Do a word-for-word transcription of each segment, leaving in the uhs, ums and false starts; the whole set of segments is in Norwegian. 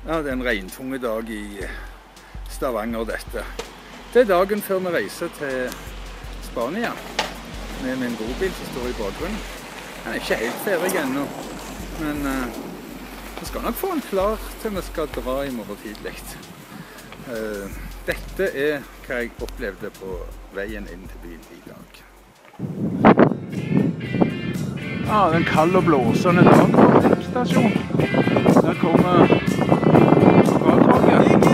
Ja, det er en regntunge dag i Stavanger, dette. Det er dagen før vi reiser til Spania med min bobil som står i bakgrunnen. Den er ikke helt ferdig ennå, men uh, vi skal nok få den klar til vi skal dra i morgen tidlig. Uh, dette er hva jeg opplevde på veien inn til byen i dag. Ja, det er en kald og blåsende dag på Tempstasjon. Der kommer Lokaltoget.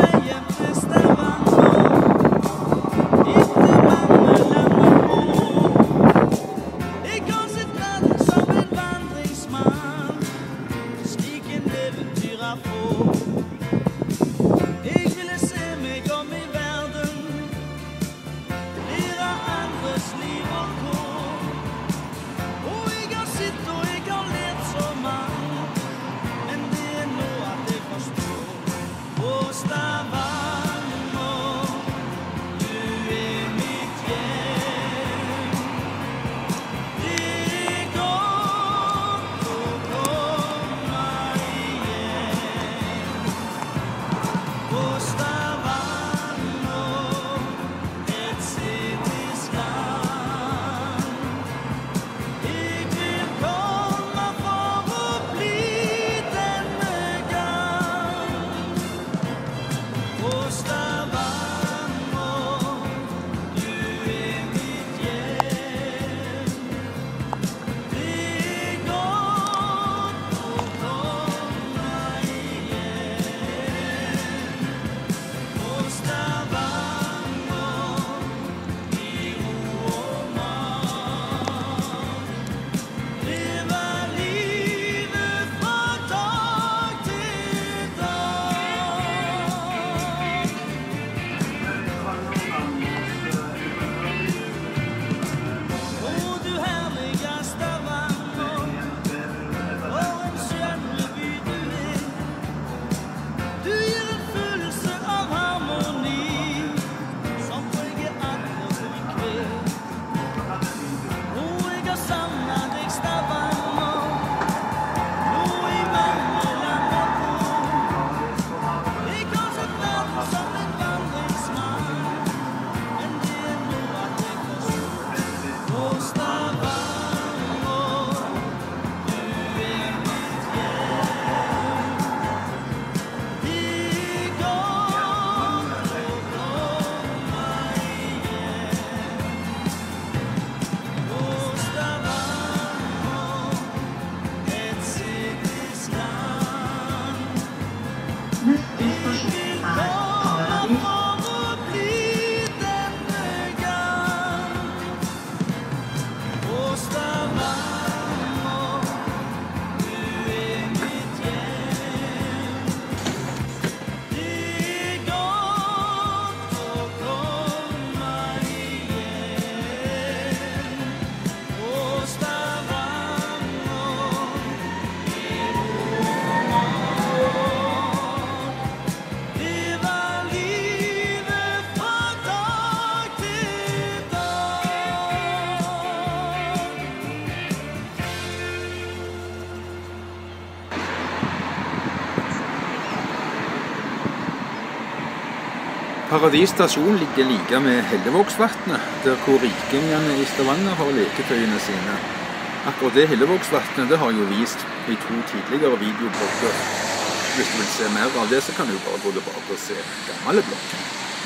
Paradis stasjon ligger like med Hellevågsvatnet, der hvor rikingene i Stavanger har leketøyene sine. Akkurat det Hellevågsvatnet det har jo vist i to tidligere videoblogger. Hvis du vil se mer av det, så kan du bare gå tilbake og se gamle blogger.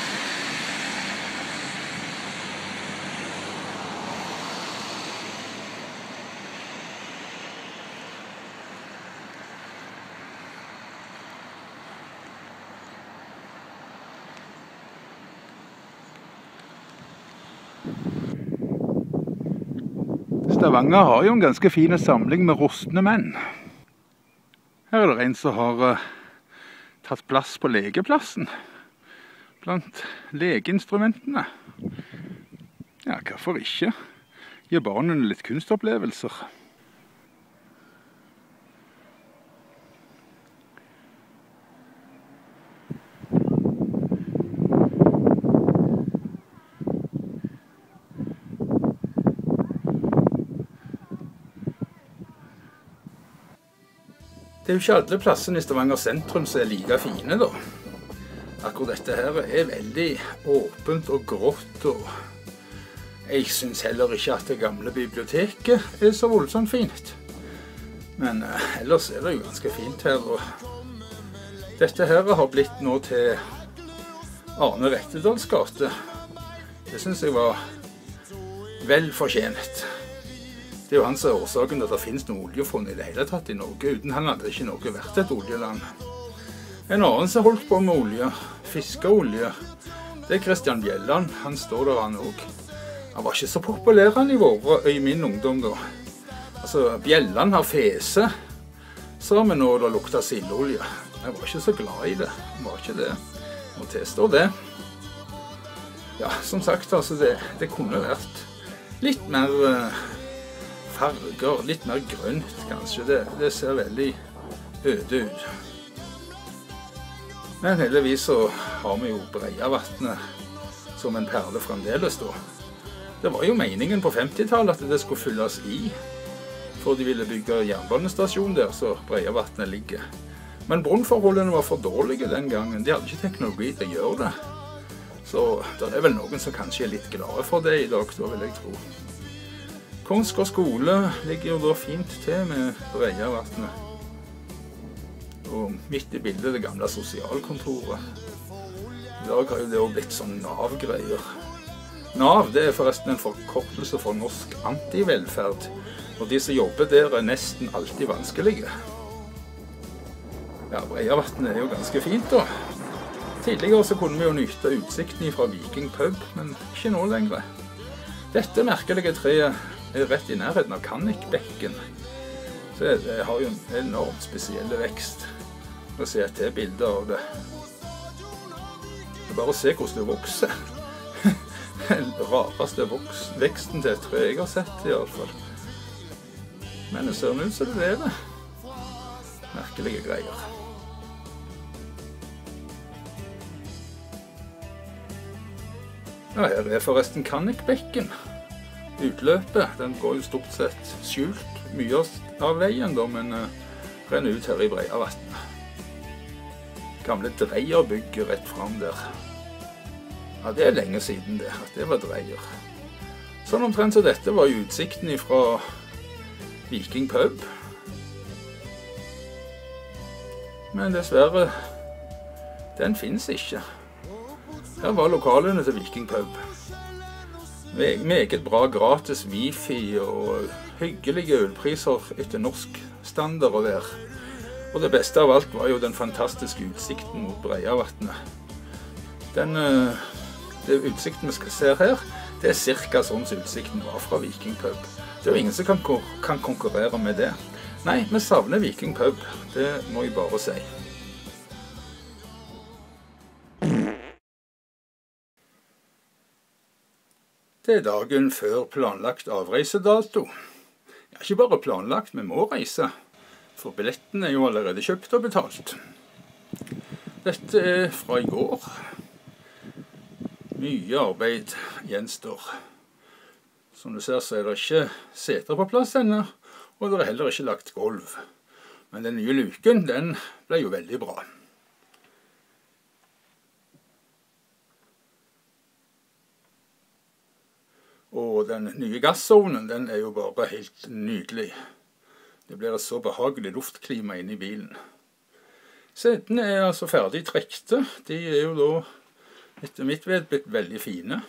Stavanger har jo en ganske fin samling med rustne menn. Her er det en som har uh, tatt plass på legeplassen blant legeinstrumentene. Ja, hvorfor ikke? Gi barnen litt kunstopplevelser. Det er jo ikke alle plassene i Stavanger sentrum som er like fine da. Akkurat dette her er veldig åpent og grått, og jeg synes heller ikke at det gamle biblioteket er så voldsomt fint. Men eh, ellers er det jo ganske fint her, og dette her har blitt nå til Arne Rettedals gate. Det synes jeg var vel fortjent. Det er jo han som er årsaken til at det finnes noe oljefond i det hele tatt i Norge. Uten han hadde ikke Norge vært et oljeland. En annen som holdt på med olje, fiskeolje, det er Kristian Bjelland. Han står der han også. Han var ikke så populær han i, våre, i min ungdom da. Altså, Bjelland har fese, sa vi nå da lukta sildeolje. Jeg var ikke så glad i det. Jeg var ikke det. Må tilstå det. Ja, som sagt, altså, det, det kunne vært litt mer uh, farger, litt mer grønt kanskje. Det, det ser veldig øde ut. Men heldigvis så har vi jo Breiavatnet som en perle fremdeles da. Det var jo meningen på femtitallet at det skulle fylles i, for de ville bygge jernbanestasjon der, så Breiavatnet ligger. Men brunnforholdene var for dårlige den gangen. De hadde ikke teknologi til å gjøre det. Så det er vel noen som kanskje er litt glade for det i dag, da vil jeg tro. Kongsgård skole ligger jo da fint til med Breiavatnet. Og midt i bildet det gamle sosialkontoret. I dag har jo det også blitt sånn Nav-greier. Nav det er forresten en forkortelse for norsk antivelferd. Og de som jobber der er nesten alltid vanskelige. Ja, Breiavatnet er jo ganske fint da. Tidligere så kunne vi jo nyte utsikten fra Viking pub, men ikke nå lenger. Dette merkelige treet er rett i nærheten av Kannikbekken. Så det har jo en enormt spesiell vekst. Jeg ser et til bilder av det. Det er bare å se hvordan det vokser. Den rareste voks, veksten til et tre jeg har sett i alle fall. Men det ser ut som det lever. Merkelige greier. Ja, her er forresten Kannikbekken. Utløpet, den går jo stort sett skjult mye av veien da, men uh, renner ut her i Breiavatnet. Gamle dreierbygget rett frem der. Ja, det er lenge siden det, at det var dreier. Sånn omtrent så dette var jo utsikten fra Viking pub. Men dessverre, den finnes ikke. Her var lokalene til Viking pub. Meget bra gratis wifi og hyggelige ølpriser etter norsk standard å være. Og det beste av alt var jo den fantastiske utsikten mot Breiavatnet. Den det utsikten vi skal se her, det er cirka sånn som utsikten var fra Viking pub. Det er jo ingen som kan, kan konkurrere med det. Nei, vi savner Viking pub, det må jeg bare si. Det er dagen før planlagt avreisedato. Ja, ikke bare planlagt, vi må reise. For billetten er jo allerede kjøpt og betalt. Dette er fra i går. Mye arbeid gjenstår. Som du ser så er det ikke seter på plass ennå, og det er heller ikke lagt gulv. Men den nye luken, den ble jo veldig bra. Og den nye gassovnen, den er jo bare helt nydelig. Det blir et så behagelig luftklima inne i bilen. Setene er altså ferdig trekte. De er jo da, etter mitt ved, blitt veldig fine.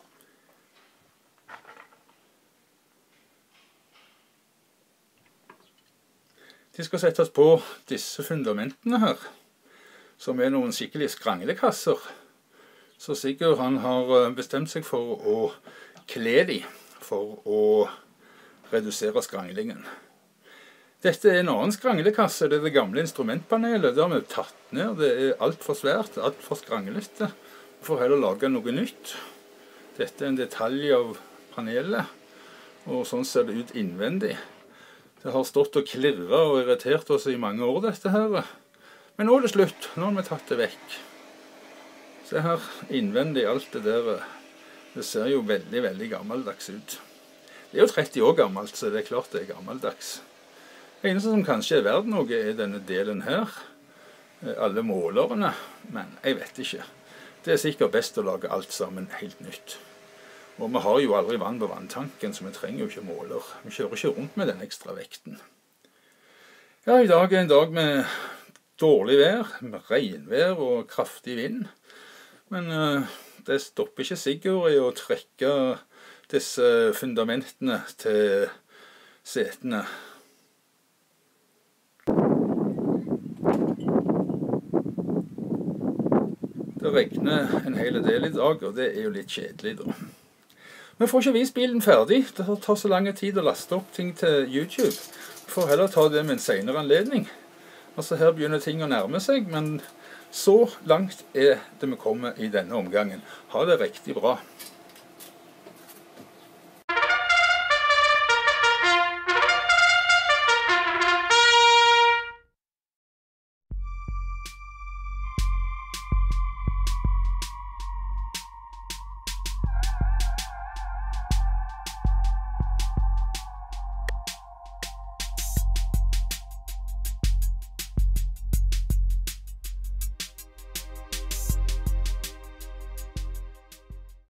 De skal settes på disse fundamentene her, som er noen skikkelige skranglekasser. Så Sigurd han har bestemt seg for å kle de, for å redusere skranglingen. Dette er en annen skranglekasse, det er det gamle instrumentpanelet. Det har vi tatt ned, det er alt for svært, alt for skranglete. Vi får heller lage noe nytt. Dette er en detalj av panelet, og sånn ser det ut innvendig. Det har stått og klirret og irritert oss i mange år, dette her. Men nå er det slutt, nå har vi tatt det vekk. Se her, innvendig alt det der, det ser jo veldig, veldig gammeldags ut. Det er jo tretti år gammelt, så det er klart det er gammeldags. Det eneste som kanskje er verdt noe er denne delen her, alle målerne, men jeg vet ikke. Det er sikkert best å lage alt sammen helt nytt. Og vi har jo aldri vann på vanntanken, så vi trenger jo ikke måler. Vi kjører ikke rundt med den ekstra vekten. Ja, i dag er en dag med dårlig vær, med regnvær og kraftig vind. Men uh, det stopper ikke sikkert i å trekke disse fundamentene til setene. Det regner en hel del i dag, og det er jo litt kjedelig da. Vi får ikke vist bilen ferdig. Det tar så lang tid å laste opp ting til YouTube. Vi får heller ta det med en senere anledning. Altså her begynner ting å nærme seg, men så langt er det vi kommer i denne omgangen. Ha det riktig bra.